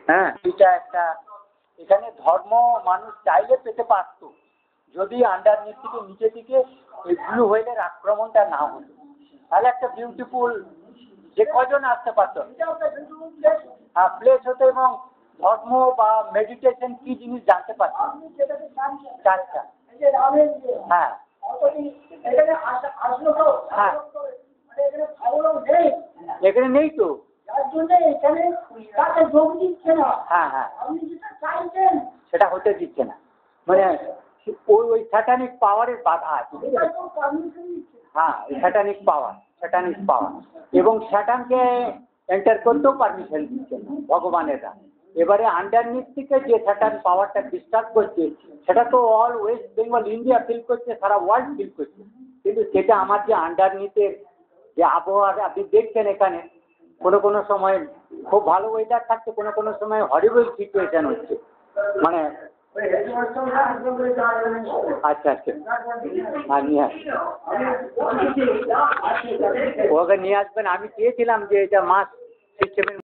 হ্যাঁ, এটা একটা এখানে ধর্ম মানুষ চাইলে পেতে পারত, যদি আন্ডারনেট থেকে নিচে থেকে এই ব্লু হোয়েলের আক্রমণটা না হতো, তাহলে একটা বিউটিফুল যে কজন আসতে পারতো। হ্যাঁ, প্লেস হতো এবং ধর্ম বা মেডিটেশন কি জিনিস জানতে পারতো। আচ্ছা, হ্যাঁ হ্যাঁ, এখানে নেই তো। হ্যাঁ হ্যাঁ, সেটা হতে দিচ্ছে না, মানে ওই স্যাটানিক পাওয়ারের বাধা আছে। হ্যাঁ, স্যাটানিক পাওয়ার এবং স্যাটানকে এন্টার করতেও পারমিশন দিচ্ছে না ভগবানেরা। এবারে আন্ডারনিথ থেকে যে স্যাটান পাওয়ারটা ডিস্টার্ব করছে, সেটা তো all West Bengal India feel করছে, সারা ওয়ার্ল্ড ফিল করছে, কিন্তু সেটা আমার যে আন্ডারনিথের যে আবহাওয়া আপনি দেখছেন, এখানে কোনো কোনো সময় খুব ভালো ওয়েদার থাকছে, কোনো কোনো সময় হরিবল সিচুয়েশন হচ্ছে, মানে আচ্ছা আচ্ছা, আর নিয়ে ওকে নিয়ে আসবেন। আমি চেয়েছিলাম যে এটা মাস সিস্টেমের